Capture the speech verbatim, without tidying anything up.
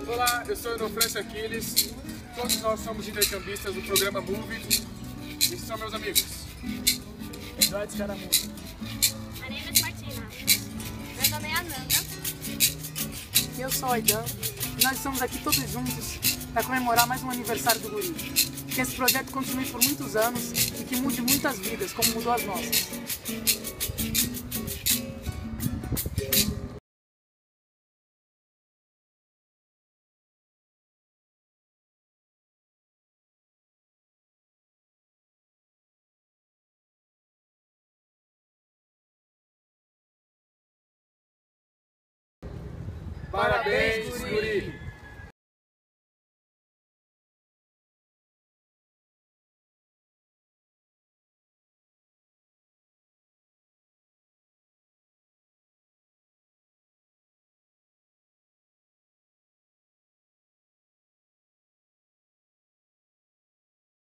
Olá, eu sou Enofrâncio Aquiles, todos nós somos intercambistas do programa Move. Esses são meus amigos. Eduardo Escaramuza. Arenas Martina. Meu nome é Ananda. E eu sou a Aidan. E nós estamos aqui todos juntos para comemorar mais um aniversário do Guri. Que esse projeto continue por muitos anos e que mude muitas vidas, como mudou as nossas. Parabéns, Guri!